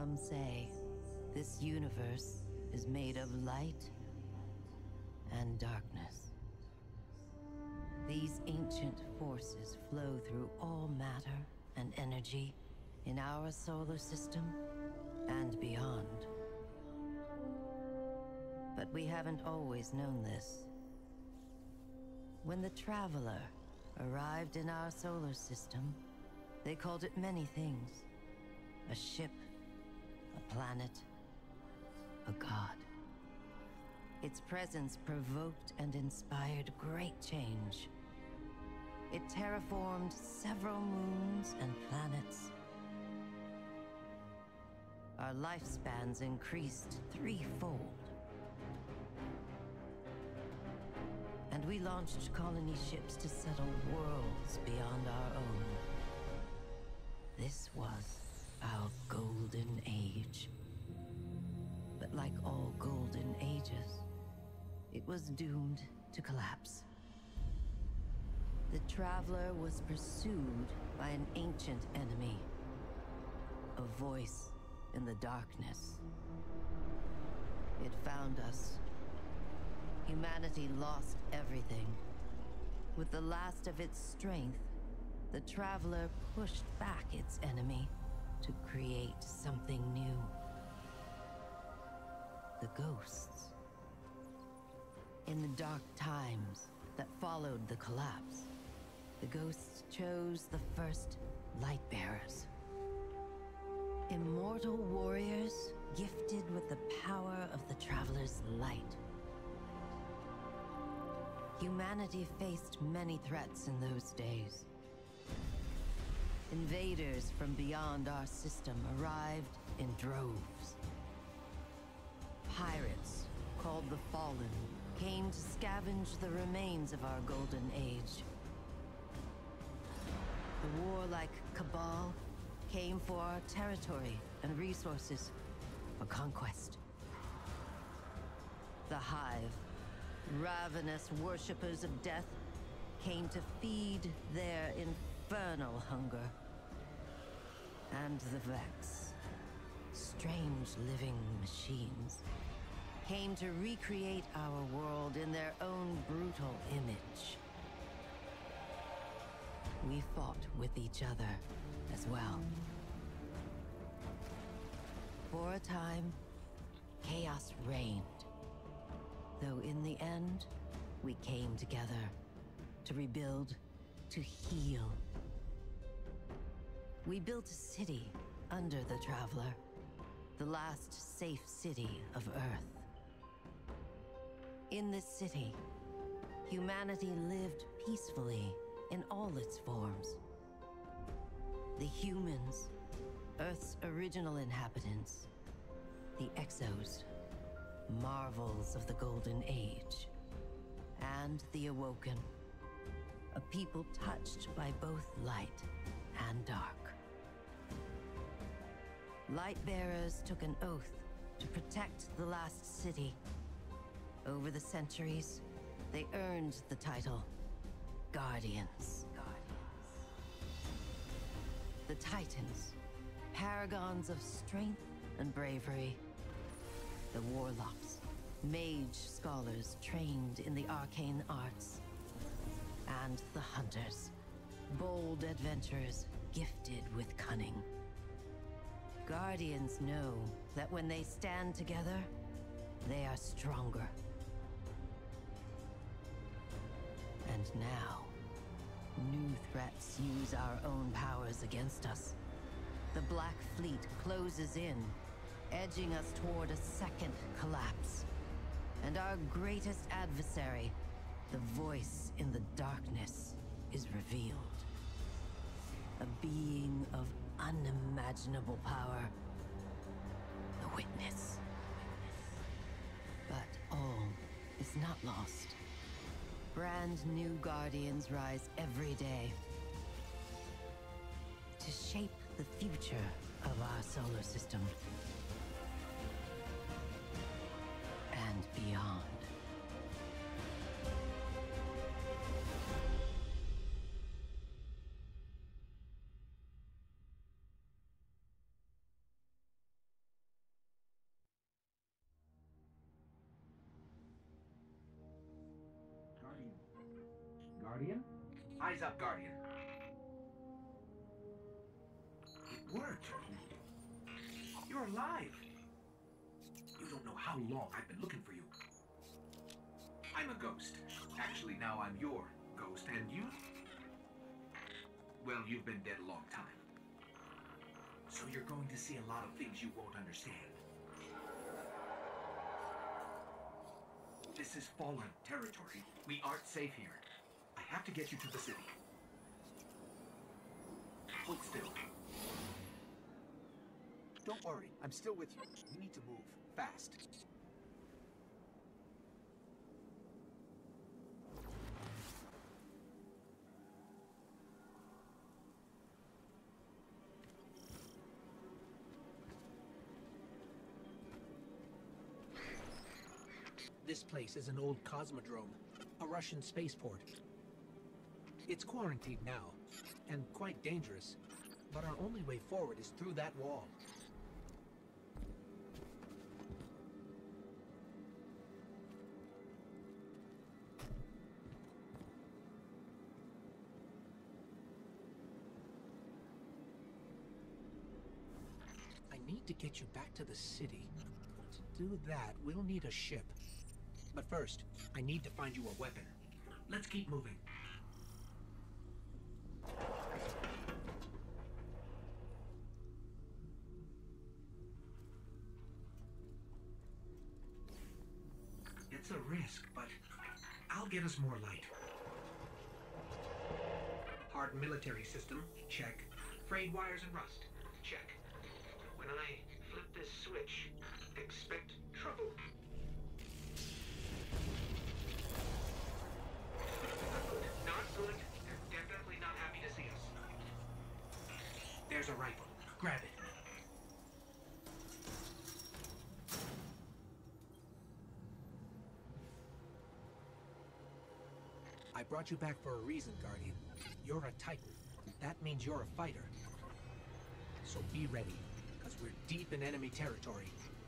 Some say this universe is made of light and darkness. These ancient forces flow through all matter and energy in our solar system and beyond. But we haven't always known this. When the Traveler arrived in our solar system, they called it many things. A ship, a planet, a god. Its presence provoked and inspired great change. It terraformed several moons and planets. Our lifespans increased threefold. And we launched colony ships to settle worlds beyond our own. This was our golden age. But like all golden ages, it was doomed to collapse. The Traveler was pursued by an ancient enemy, a voice in the darkness. It found us. Humanity lost everything. With the last of its strength, the Traveler pushed back its enemy to create something new. The ghosts. In the dark times that followed the collapse, the ghosts chose the first Lightbearers. Immortal warriors gifted with the power of the Traveler's light. Humanity faced many threats in those days. Invaders from beyond our system arrived in droves. Pirates, called the Fallen, came to scavenge the remains of our golden age. The warlike Cabal came for our territory and resources for conquest. The Hive, ravenous worshippers of death, came to feed their infernal hunger. And the Vex, strange living machines, came to recreate our world in their own brutal image. We fought with each other as well. For a time, chaos reigned. Though in the end, we came together to rebuild, to heal. We built a city under the Traveler, the last safe city of Earth. In this city, humanity lived peacefully in all its forms. The humans, Earth's original inhabitants, the Exos, marvels of the Golden Age, and the Awoken, a people touched by both light and dark. Lightbearers took an oath to protect the last city. Over the centuries, they earned the title Guardians. The Titans, paragons of strength and bravery. The Warlocks, mage scholars trained in the arcane arts. And the Hunters, bold adventurers gifted with cunning. Guardians know that when they stand together, they are stronger. And now, new threats use our own powers against us. The Black Fleet closes in, edging us toward a second collapse. And our greatest adversary, the voice in the darkness, is revealed. A being of unimaginable power. The Witness. But all is not lost. Brand new Guardians rise every day to shape the future of our solar system and beyond. Guardian? Eyes up, Guardian. It worked. You're alive. You don't know how long I've been looking for you. I'm a ghost. Actually, now I'm your ghost, and you? Well, you've been dead a long time. So you're going to see a lot of things you won't understand. This is fallen territory. We aren't safe here. I have to get you to the city. Hold still. Don't worry, I'm still with you. We need to move. Fast. This place is an old cosmodrome, a Russian spaceport. It's quarantined now, and quite dangerous, but our only way forward is through that wall. I need to get you back to the city. To do that, we'll need a ship. But first, I need to find you a weapon. Let's keep moving. It's a risk, but I'll get us more light. Hard military system, check. Frayed wires and rust, check. When I flip this switch, expect trouble. Not good. They're definitely not happy to see us. There's a rifle. Grab it. I brought you back for a reason, Guardian. You're a Titan. That means you're a fighter. So be ready, because we're deep in enemy territory.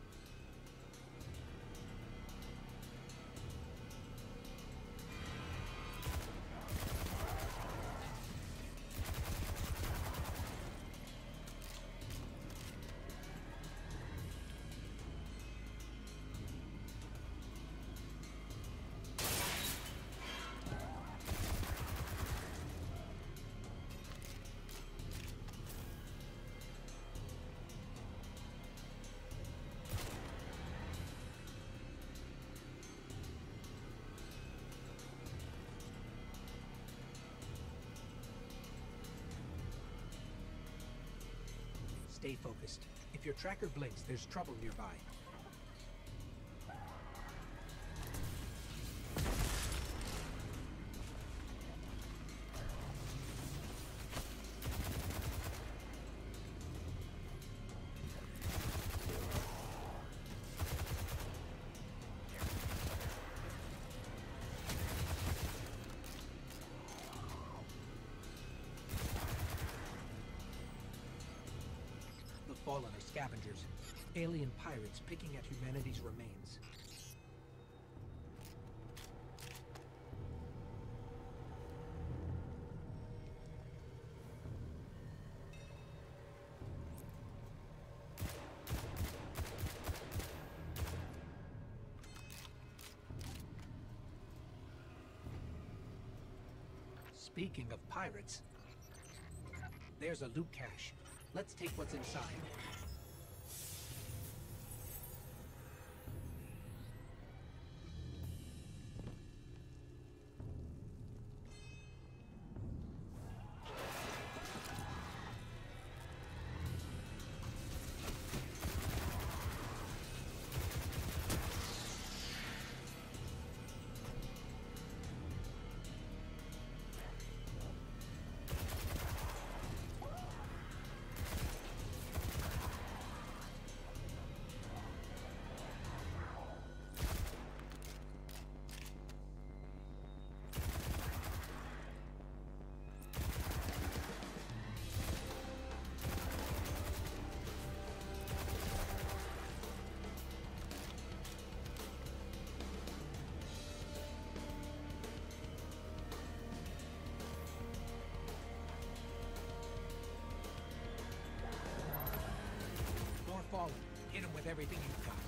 Stay focused. If your tracker blinks, there's trouble nearby. Fallen are scavengers, alien pirates picking at humanity's remains. Speaking of pirates, there's a loot cache. Let's take what's inside. with everything you've got.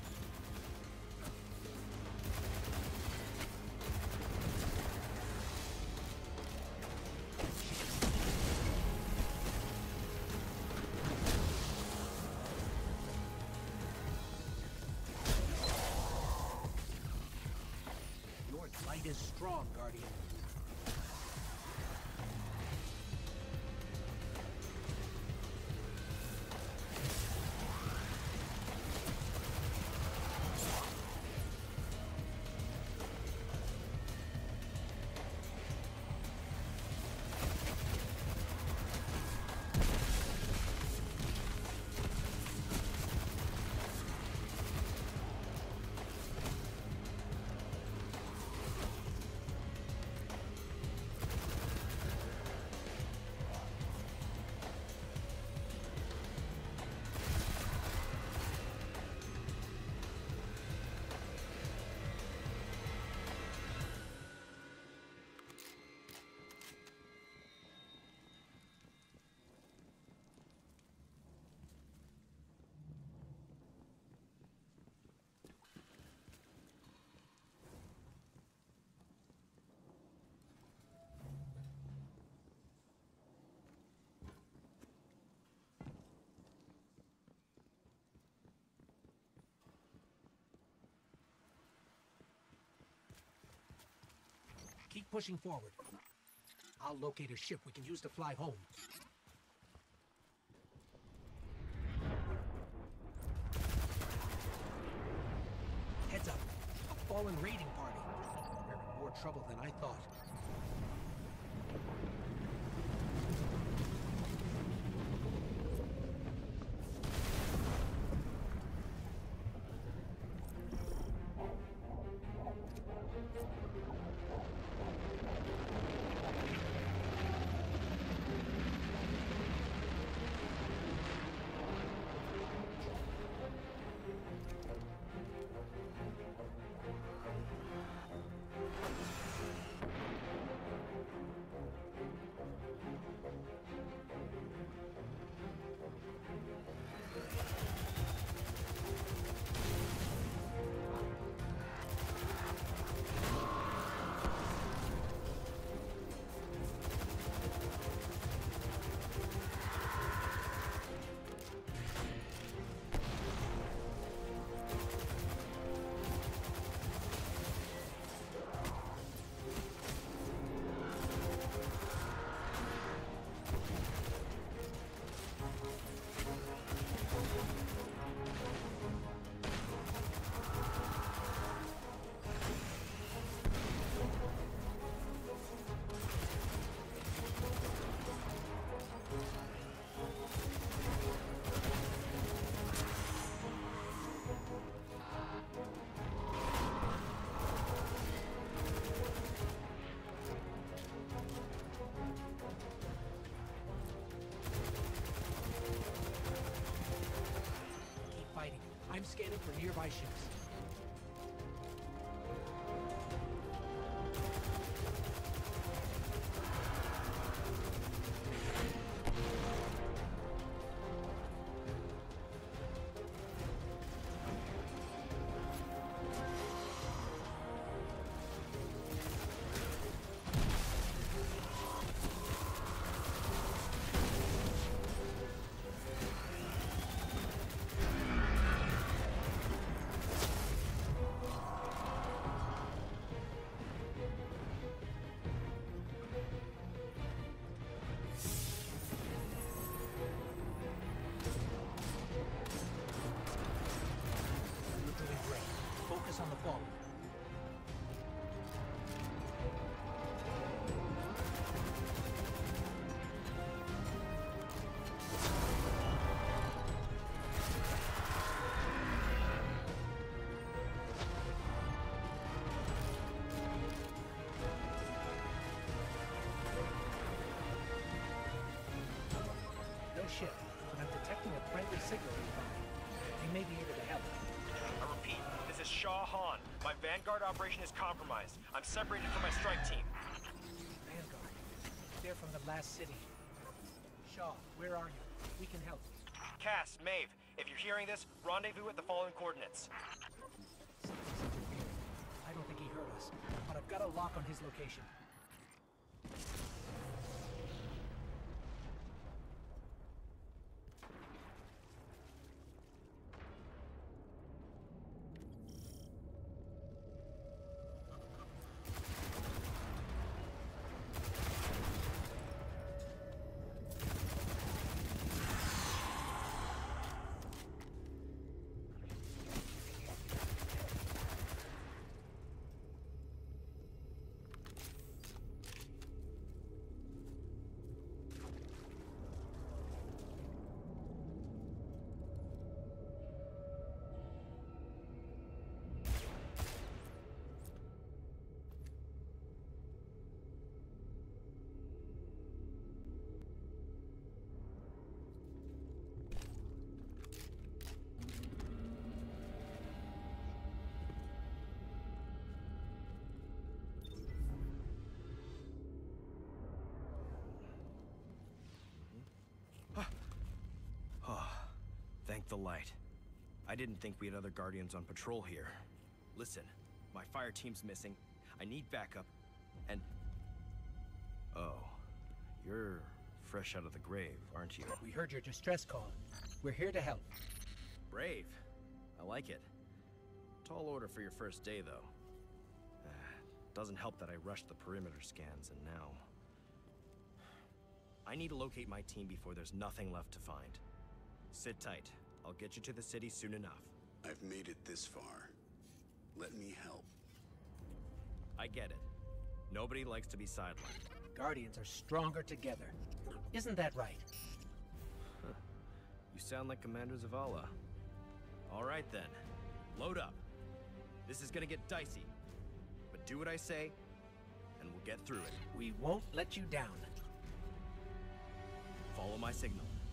Your light is strong, Guardian. Keep pushing forward. I'll locate a ship we can use to fly home. Heads up. A fallen raiding party. They're in more trouble than I thought. I'm scanning for nearby ships. Focus on the fall. No ship, but I'm detecting a friendly signal nearby. They may be able to help. I repeat, this is Shaw Han. My Vanguard operation is compromised. I'm separated from my strike team. Vanguard. They're from the last city. Shaw, where are you? We can help. Cass, Maeve, If you're hearing this, rendezvous at the following coordinates. I don't think he heard us, but I've got a lock on his location. Thank the light. I didn't think we had other Guardians on patrol here. Listen, my fire team's missing. I need backup, and... Oh, you're fresh out of the grave, aren't you? We heard your distress call. We're here to help. Brave. I like it. Tall order for your first day, though. Doesn't help that I rushed the perimeter scans, and now... I need to locate my team before there's nothing left to find. Sit tight. I'll get you to the city soon enough. I've made it this far. Let me help. I get it. Nobody likes to be sidelined. Guardians are stronger together. Isn't that right? You sound like Commander Zavala. All right then. Load up. This is gonna get dicey. But do what I say, and we'll get through it. We won't let you down. Follow my signal.